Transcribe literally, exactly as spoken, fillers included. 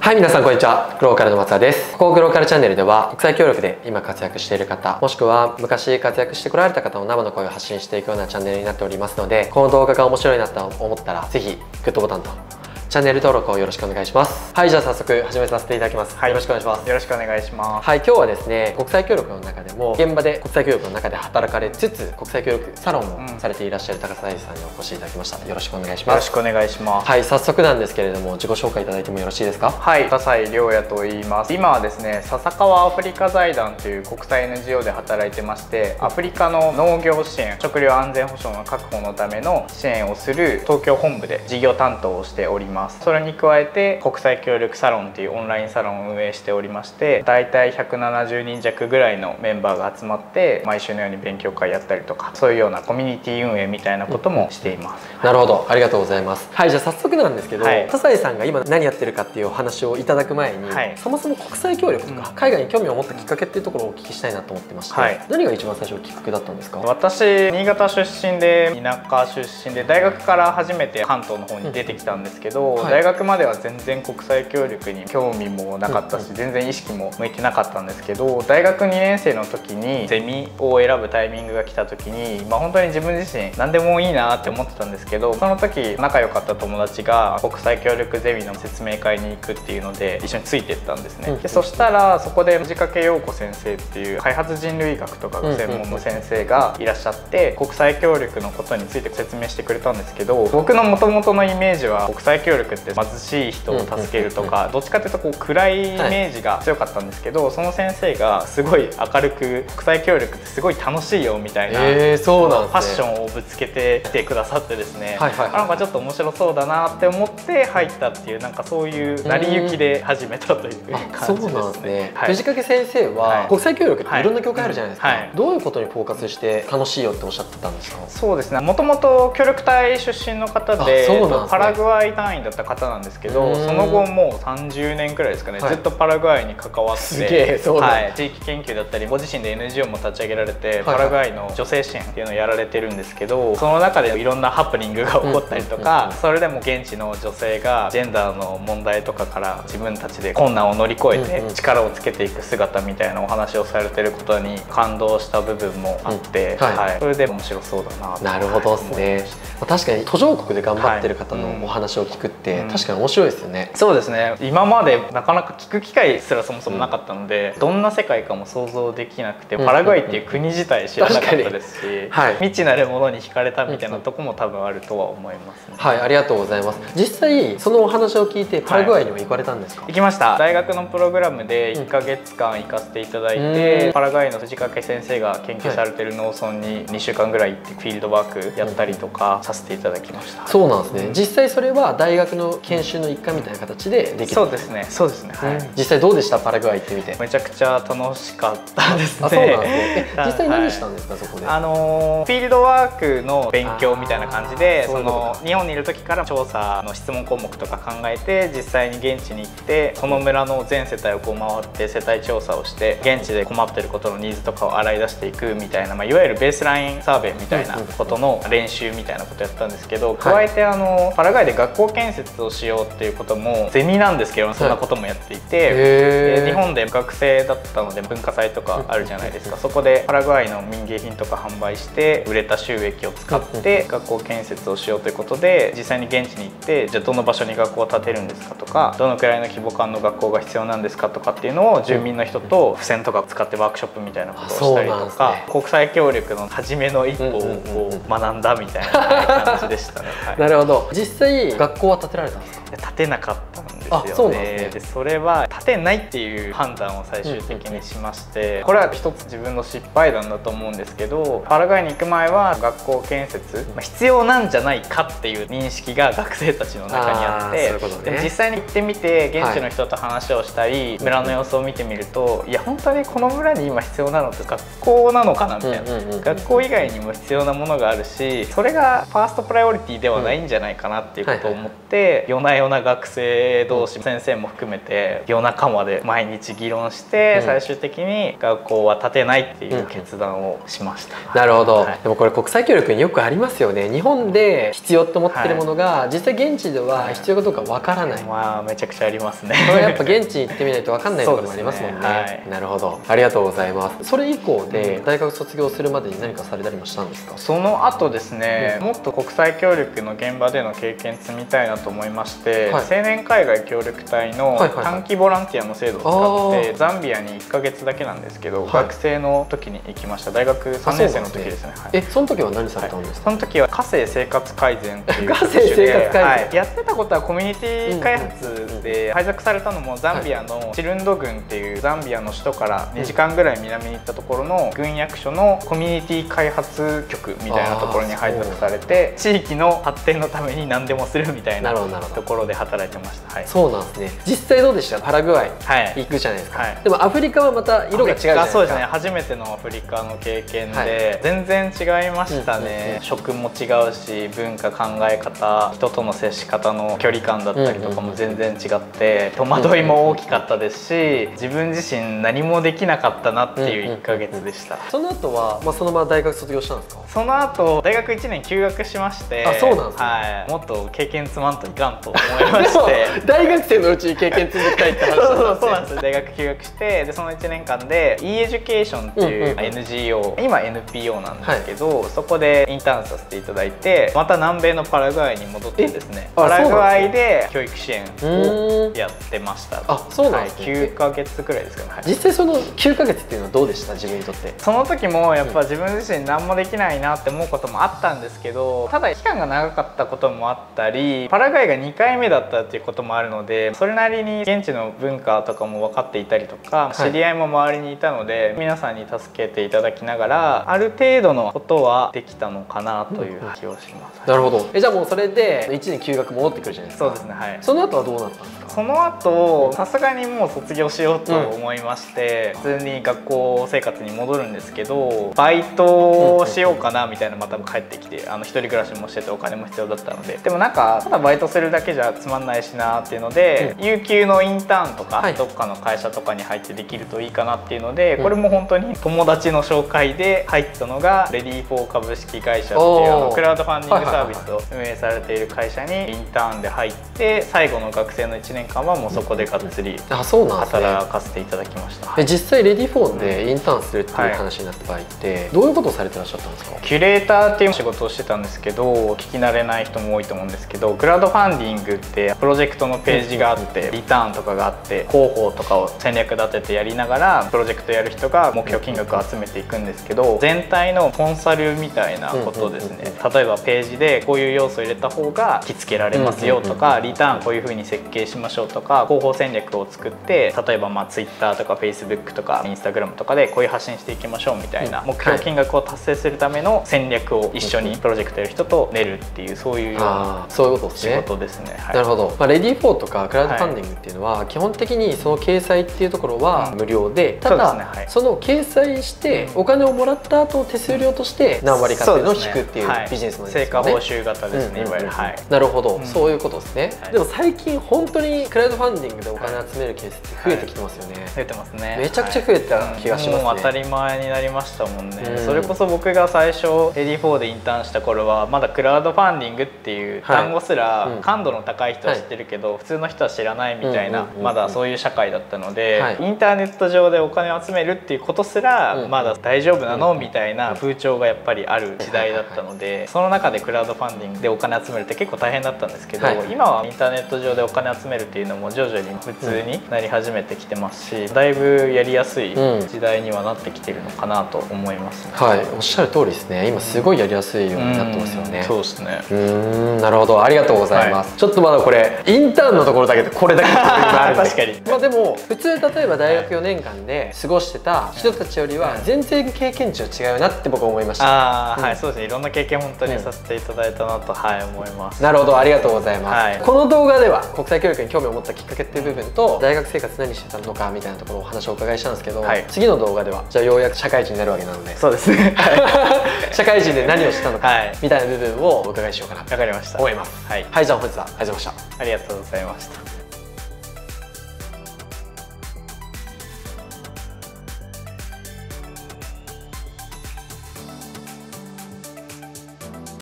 はい、皆さんこんにちは。グローカルの松田です。ここグローカルチャンネルでは国際協力で今活躍している方、もしくは昔活躍してこられた方の生の声を発信していくようなチャンネルになっておりますので、この動画が面白いなと思ったらぜひグッドボタンとチャンネル登録をよろしくお願いします。はい、じゃあ早速始めさせていただきます。はい、よろしくお願いします。 よろしくお願いします。 はい、今日はですね、国際協力の中でも現場で国際協力の中で働かれつつ国際協力サロンをされていらっしゃる高須大二さんにお越しいただきました。よろしくお願いします。 よろしくお願いします。 はい、早速なんですけれども自己紹介いただいてもよろしいですか？ はい、笠井亮也と言います。今はですね、笹川アフリカ財団という国際 エヌジーオー で働いてまして、アフリカの農業支援、食料安全保障の確保のための支援をする東京本部で事業担当をしております。それに加えて国際協力サロンというオンラインサロンを運営しておりまして、だいたいひゃくななじゅうにん弱ぐらいのメンバーが集まって毎週のように勉強会やったりとか、そういうようなコミュニティ運営みたいなこともしています。 なるほど、ありがとうございます。はい、じゃあ早速なんですけど、 はい、 笠井さんが今何やってるかっていうお話をいただく前に、はい、そもそも国際協力とか、うん、海外に興味を持ったきっかけっていうところをお聞きしたいなと思ってまして、はい、何が一番最初きっかけだったんですか？ 私新潟出身で田舎出身で、大学から初めて関東の方に出てきたんですけど、うん、はい、大学までは全然国際協力に興味もなかったし、うん、全然意識も向いてなかったんですけど、大学にねん生の時にゼミを選ぶタイミングが来た時に、まあ、本当に自分自身何でもいいなって思ってたんですけど、その時仲良かった友達が国際協力ゼミの説明会に行くっていうので一緒についてったんですね。でそしたらそこで藤掛陽子先生っていう開発人類学とかが専門の先生がいらっしゃって、国際協力のことについて説明してくれたんですけど、僕の元々のイメージは国際協力って貧しい人を助けるとか、どっちかというとこう暗いイメージが強かったんですけど、はい、その先生がすごい明るく国際協力ってすごい楽しいよみたいな、えー、そうなんですね、ファッションをぶつけてきてくださってですね、なんかちょっと面白そうだなって思って入ったっていう、なんかそういう成り行きで始めたという感じですね。 藤掛先生は国際協力っていろんな業界あるじゃないですか、はい、どういうことにフォーカスして楽しいよっておっしゃってたんですか？そうですね、 もともと協力隊出身の方で、パラグアイ隊員だった方なんですけど、その後もうさんじゅうねんくらいですかね、はい、ずっとパラグアイに関わって、はい、地域研究だったりご自身で エヌジーオー も立ち上げられて、パラグアイの女性支援っていうのをやられてるんですけど、その中でいろんなハプニングが起こったりとか、それでも現地の女性がジェンダーの問題とかから自分たちで困難を乗り越えて力をつけていく姿みたいなお話をされてることに感動した部分もあって、うん、はいはい、それで面白そうだなと。 なるほどですね。確かに途上国で頑張ってる方のお話を聞くって、はい、確かに面白いですよね。 そうですね、今までなかなか聞く機会すらそもそもなかったので、うん、どんな世界かも想像できなくて、パラグアイっていう国自体知らなかったですし、はい、未知なるものに惹かれたみたいなとこも多分あるとは思いますね。 はい、ありがとうございます。実際そのお話を聞いてパラグアイには行かれたんですか？ はい、行きました。大学のプログラムでいっかげつかん行かせていただいて、うん、パラグアイの藤掛先生が研究されてる農村ににしゅうかんぐらい行ってフィールドワークやったりとかさせていただきました。 そうなんですね。実際それは大学の研修の一環みたいな形でできる？ そうですね、そうですね、はい、 実際どうでした？パラグアイ行ってみて。 めちゃくちゃ楽しかったですね。 あ、そうなんですね。実際何したんですか、はい、そこで？ あのフィールドワークの勉強みたいな感じで、その日本にいる時から調査の質問項目とか考えて、実際に現地に行ってその村の全世帯をこう回って世帯調査をして、現地で困ってることのニーズとかを洗い出していくみたいな、まあ、いわゆるベースラインサーベイみたいなことの練習みたいなことやったんですけど、加えてあのパラグアイで学校建設をしようっていうこともゼミなんですけど、そんなこともやっていて、はい、日本で学生だったので文化祭とかあるじゃないですか、そこでパラグアイの民芸品とか販売して売れた収益を使って学校建設をしようということで、実際に現地に行って、じゃあどの場所に学校を建てるんですかとか、どのくらいの規模感の学校が必要なんですかとかっていうのを住民の人と付箋とか使ってワークショップみたいなことをしたりとか、ね、国際協力の初めの一歩をこう学んだみたいな感じでしたね。はい、 なるほど。実際学校は建てられたんですか？ 建てなかったんですよね。でそれは建てないっていう判断を最終的にしまして、これは一つ自分の失敗談だと思うんですけど、パラグアイに行く前は学校建設、まあ、必要なんじゃないかっていう認識が学生たちの中にあって、でも実際に行ってみて現地の人と話をしたり、はい、村の様子を見てみると、いや本当にこの村に今必要なのって学校なのかなみたいな、学校以外にも必要なものがあるし、それがファーストプライオリティではないんじゃないかなっていうことを思って、夜な夜な学生同同士、先生も含めて夜中まで毎日議論して、うん、最終的に学校は建てないっていう決断をしました。 うん、なるほど、はい、でもこれ国際協力によくありますよね。日本で必要と思ってるものが、はい、実際現地では必要かどうかわからない、はい、 まあめちゃくちゃありますね。 これやっぱ現地に行ってみないとわかんないところもありますもんね。はい、なるほど、ありがとうございます。それ以降で大学卒業するまでに何かされたりもしたんですか？ その後ですね、うん、もっと国際協力の現場での経験積みたいなと思いまして、はい、青年海外協力隊の短期ボランティアの制度を使ってザンビアにいっかげつだけなんですけど、はい、学生の時に行きました。大学さんねん生の時ですね。はい、 え、その時は何されたんですか？ はい、その時は家政生活改善っていう家政生活改善、 はい、やってたことはコミュニティ開発で配属されたのもザンビアのチルンド郡っていうザンビアの首都からにじかんぐらい南に行ったところの郡役所のコミュニティ開発局みたいなところに配属されて、地域の発展のために何でもするみたいなところで働いてました。はい、 そうなんですね。実際どうでした？パラグアイ行くじゃないですか。はい、でもアフリカはまた色が違うじゃないですか。 そうですね。初めてのアフリカの経験で、はい、全然違いましたね。食も違うし、文化、考え方、人との接し方の距離感だったりとかも全然違って、戸惑いも大きかったですし、自分自身何もできなかったなっていういっかげつでした。 その後は、まあ、そのまま大学卒業したんですか？ その後大学いちねん休学しまして。 あ、そうなんですね。 はい、もっと経験積まんといかんと思いまして大学生のうちに経験積んでいきたいって話だったんですね。 そうなんです。大学休学して、でそのいちねんかんで e エデュケーションっていう エヌジーオー、今 エヌピーオー なんですけど、はい、そこでインターンさせていただいて、また南米のパラグアイに戻ってですね、パラグアイで教育支援をやってました。 あ、そうなんですね。 はい、きゅうかげつくらいですかね。はい、 実際そのきゅうかげつっていうのはどうでした？自分にとって。 その時もやっぱ自分自身何もできないなって思うこともあったんですけど、ただ期間が長かったこともあったり、パラグアイがにかいめだったっていうこともあるので、それなりに現地の文化とかも分かっていたりとか、知り合いも周りにいたので、はい、皆さんに助けていただきながらある程度のことはできたのかなという気はします。 なるほど。え、じゃあもうそれでいちねん休学戻ってくるじゃないですか。 そうですね。はい。 その後はどうなったんですか？ その後さすがにもう卒業しようと思いまして、うん、普通に学校生活に戻るんですけど、バイトをしようかなみたいな、また帰ってきて、あの一人暮らしもしててお金も必要だったので、でもなんかただバイトするだけじゃつまんないしなっていうので、うん、有給のインターンとか、はい、どっかの会社とかに入ってできるといいかなっていうので、これも本当に友達の紹介で入ったのがレディーフォー株式会社っていうあのクラウドファンディングサービスを運営されている会社にインターンで入って、最後の学生のいちねんかんはもうそこでがっつり働かせていただきました。 え、実際レディーフォーでインターンするっていう話になった場合って、はい、どういうことをされてらっしゃったんですか？ キュレーターっていう仕事をしてたんですけど、聞き慣れない人も多いと思うんですけど、クラウドファンディングってプロジェクトのページがあって、リターンとかがあって、広報とかを戦略立ててやりながらプロジェクトやる人が目標金額を集めていくんですけど、全体のコンサルみたいなことですね。例えばページでこういう要素を入れた方が引き付けられますよとか、リターンこういう風に設計しましょうとか、広報戦略を作って、例えばまあ ツイッター とか フェイスブック とか インスタグラム とかでこういう発信していきましょうみたいな、目標金額を達成するための戦略を一緒にプロジェクトやる人と練るっていう、そういうような仕事ですね。 なるほど。まあ、レディーフォーとかクラウドファンディングっていうのは、はい、基本的にその掲載っていうところは無料で、うん、ただ そ,、ねはい、その掲載してお金をもらった後手数料として何割かっていうのを引くっていうビジネスなんですよね。 成果報酬型ですね、いわゆる。 なるほど、うん、そういうことですね。はい、でも最近本当にクラウドファンディングでお金集めるケースって増えてきてますよね。はい、 増えてますね。 めちゃくちゃ増えた気がしますね。 もう当たり前になりましたもんね。うん、それこそ僕が最初レディーフォーでインターンした頃はまだクラウドファンディングっていう単語すら感度の高い人は知ってるけど、はい、普通の人は知らないみたいな、まだそういう社会だったので、はい、インターネット上でお金を集めるっていうことすらまだ大丈夫なのみたいな風潮がやっぱりある時代だったので、その中でクラウドファンディングでお金集めるって結構大変だったんですけど、はい、今はインターネット上でお金集めるっていうのも徐々に普通になり始めてきてますし、だいぶやりやすい時代にはなってきてるのかなと思いますね。 はい、おっしゃる通りですね。今すごいやりやすいようになってますよね。 うそうですね。 うーん、なるほど、ありがとうございます。はい、ちょっとまだこれインターンのところだけでこれだけあるんで確かに。 まあでも普通例えば大学よねんかんで過ごしてた人たちよりは全然経験値は違うなって僕は思いました。 ああ、うん、はい、そうですね。いろんな経験本当にさせていただいたなと、はい、思います。 なるほど、ありがとうございます。はい、この動画では国際教育に興味を持ったきっかけっていう部分と、大学生活何してたのかみたいなところをお話をお伺いしたんですけど、はい、次の動画ではじゃあようやく社会人になるわけなので、 そうですね。 社会人で何をしたのか、はい、みたいな部分をお伺いしようかなとわかりました。 思います。はい、はい、じゃあ本日はありがとうございました。 ありがとうございました。